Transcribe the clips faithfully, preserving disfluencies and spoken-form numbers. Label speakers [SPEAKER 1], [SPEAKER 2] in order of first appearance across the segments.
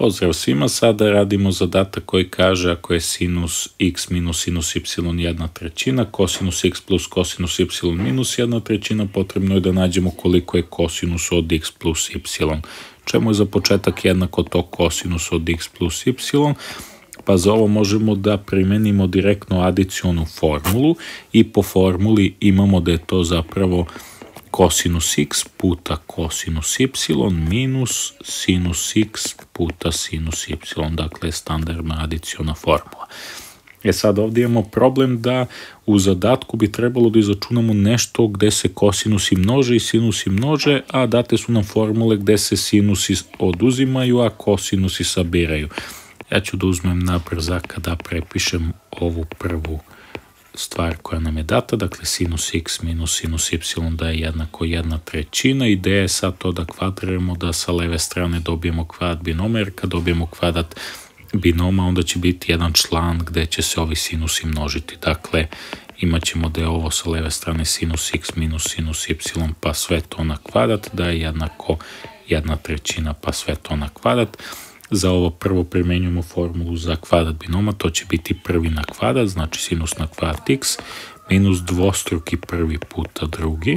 [SPEAKER 1] Pozdrav svima, sada radimo zadatak koji kaže ako je sinus x minus sinus y jedna trećina, kosinus x plus kosinus y minus jedna trećina, potrebno je da nađemo koliko je kosinus od x plus y. Čemu je za početak jednako to kosinus od x plus y? Pa za ovo možemo da primenimo direktno adicionu formulu i po formuli imamo da je to zapravo kosinus x puta kosinus y minus sinus x puta sinus y, dakle standardna adiciona formula. E sad ovdje imamo problem da u zadatku bi trebalo da izračunamo nešto gde se kosinusi množe i sinusi množe, a date su nam formule gde se sinusi oduzimaju, a kosinusi sabiraju. Ja ću da uzmem na brzaka da prepišem ovu prvu stvar koja nam je data, dakle sinus x minus sinus y da je jednako jedna trećina. Ideja je sad to da kvadriramo, da sa leve strane dobijemo kvadrat binoma, jer kad dobijemo kvadrat binoma onda će biti jedan član gde će se ovi sinusi množiti. Dakle, imat ćemo da je ovo sa leve strane sinus x minus sinus y pa sve to na kvadrat, da je jednako jedna trećina pa sve to na kvadrat. Za ovo prvo primenjujemo formulu za kvadrat binoma, to će biti prvi na kvadrat, znači sinus na kvadrat x, minus dvostruki prvi puta drugi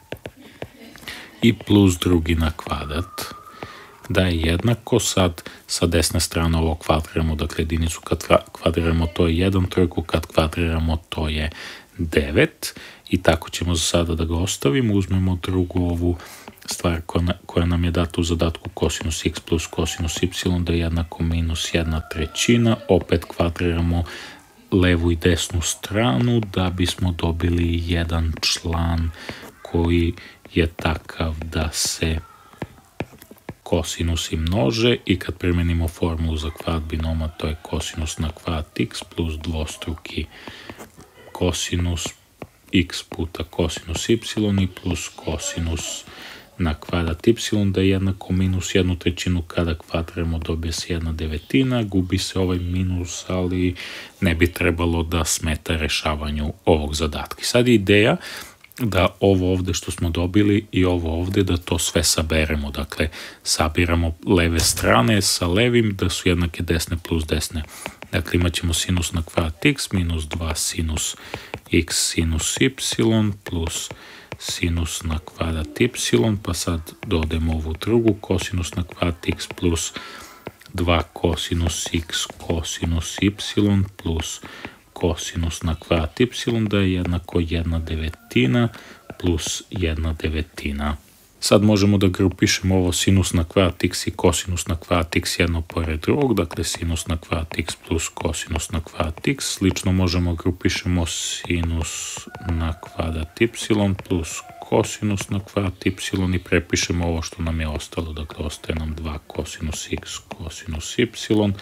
[SPEAKER 1] i plus drugi na kvadrat, da je jednako, sad sa desne strane ovo kvadriramo, dakle jedinicu kad kvadriramo to je jedan, trojku kad kvadriramo to je devet i tako ćemo za sada da ga ostavimo. Uzmemo drugu ovu stvar koja nam je data u zadatku kosinus x plus kosinus y da je jednako minus jedna trećina, opet kvadriramo levu i desnu stranu da bismo dobili jedan član koji je takav da se kosinusi množe i kad primenimo formulu za kvadrat binoma to je kosinus na kvadrat x plus dvostruki kosinus x puta kosinus y i plus kosinus na kvadrat y da je jednako minus jednu trećinu, kada kvadriramo dobije se jedna devetina, gubi se ovaj minus, ali ne bi trebalo da smeta rešavanju ovog zadatka. Sad je ideja da ovo ovde što smo dobili i ovo ovde da to sve saberemo, dakle sabiramo leve strane sa levim da su jednake desne plus desne. Dakle imat ćemo sinus na kvadrat x minus dva sinus x sinus y plus sinus na kvadrat y, pa sad dodajemo ovu drugu, kosinus na kvadrat x plus dva kosinus x kosinus y plus kosinus na kvadrat y da je jednako jedna devetina plus jedna devetina. Sad možemo da grupišemo ovo sinus na kvadrat x i kosinus na kvadrat x jedno pored drugog, dakle sinus na kvadrat x plus kosinus na kvadrat x. Slično možemo grupišemo sinus na kvadrat y plus kosinus na kvadrat y i prepišemo ovo što nam je ostalo, dakle ostaje nam dva kosinus x kosinus y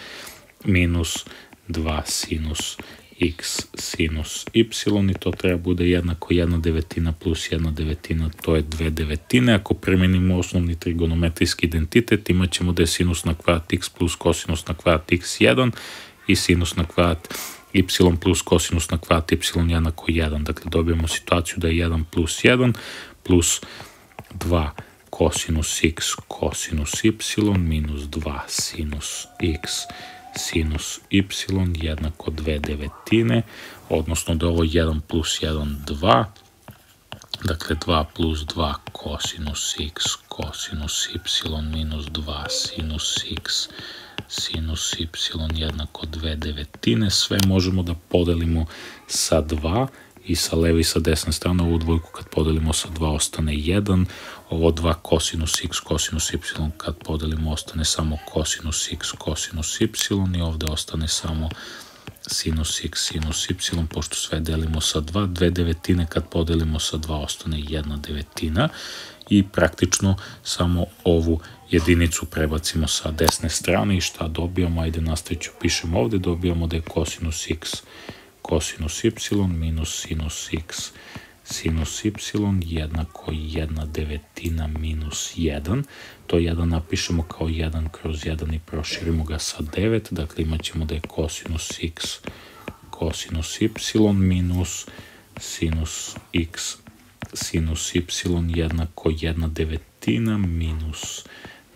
[SPEAKER 1] minus dva sinus x sinus y i to treba bude jednako jedna devetina plus jedna devetina, to je dve devetine. Ako premenimo osnovni trigonometrijski identitet, imat ćemo da je sinus na kvadrat x plus kosinus na kvadrat x jedan i sinus na kvadrat y plus kosinus na kvadrat y jednako jedan. Dakle, dobijemo situaciju da je jedan plus jedan plus dva kosinus x kosinus y minus dva sinus x sinus y jednako dve devetine, odnosno da je ovo jedan plus jedan, dva, dakle dva plus dva kosinus x kosinus y minus dva sinus x sinus y jednako dve devetine. Sve možemo da podelimo sa dva i sa leve i sa desne strane. Ovu dvojku kad podelimo sa dva ostane jedan, ovo dva kosinus x kosinus y kad podelimo ostane samo kosinus x kosinus y i ovde ostane samo sinus x sinus y, pošto sve delimo sa dva, dve devetine kad podelimo sa dva ostane jedna devetina i praktično samo ovu jedinicu prebacimo sa desne strane i šta dobijamo, ajde nastavit ću, pišemo ovde, dobijamo da je kosinus x kosinus y minus sinus x sinus y jednako jedna devetina minus jedan. To jedan napišemo kao jedan kroz jedan i proširimo ga sa devet, dakle imat ćemo da je kosinus x kosinus y minus sinus x sinus y jednako jedna devetina minus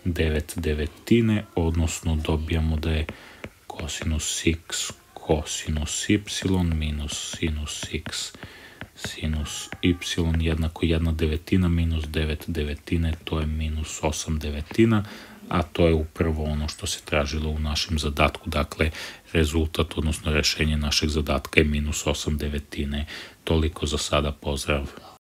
[SPEAKER 1] devet devetine, odnosno dobijamo da je kosinus x kosinus y minus sinus x sinus y jednako jedna devetina minus devet devetine, to je minus osam devetina, a to je upravo ono što se tražilo u našem zadatku. Dakle, rezultat, odnosno rešenje našeg zadatka je minus osam devetine. Toliko za sada, pozdrav!